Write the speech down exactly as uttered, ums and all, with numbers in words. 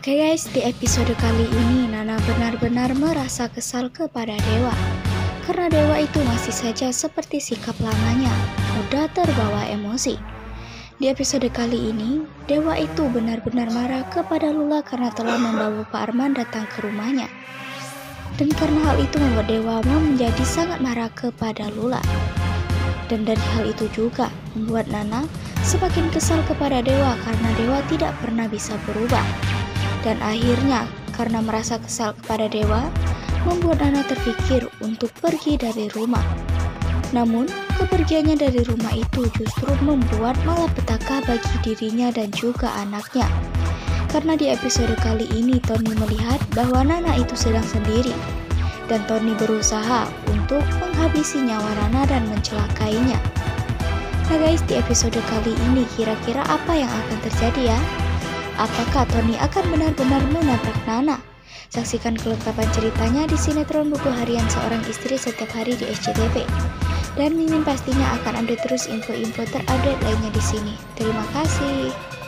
Oke guys, di episode kali ini Nana benar-benar merasa kesal kepada Dewa. Karena Dewa itu masih saja seperti sikap lamanya, mudah terbawa emosi. Di episode kali ini, Dewa itu benar-benar marah kepada Lula karena telah membawa Pak Arman datang ke rumahnya. Dan karena hal itu membuat Dewa menjadi sangat marah kepada Lula. Dan dari hal itu juga membuat Nana semakin kesal kepada Dewa karena Dewa tidak pernah bisa berubah. Dan akhirnya karena merasa kesal kepada Dewa, membuat Nana terpikir untuk pergi dari rumah. Namun, kepergiannya dari rumah itu justru membuat malapetaka bagi dirinya dan juga anaknya. Karena di episode kali ini Tony melihat bahwa Nana itu sedang sendiri. Dan Tony berusaha untuk menghabisi nyawa Nana dan mencelakainya. Nah guys, di episode kali ini kira-kira apa yang akan terjadi ya? Apakah Tony akan benar-benar menabrak Nana? Saksikan kelengkapan ceritanya di sinetron Buku Harian Seorang Istri setiap hari di S C T V. Dan Mimin pastinya akan update terus info-info terupdate lainnya di sini. Terima kasih.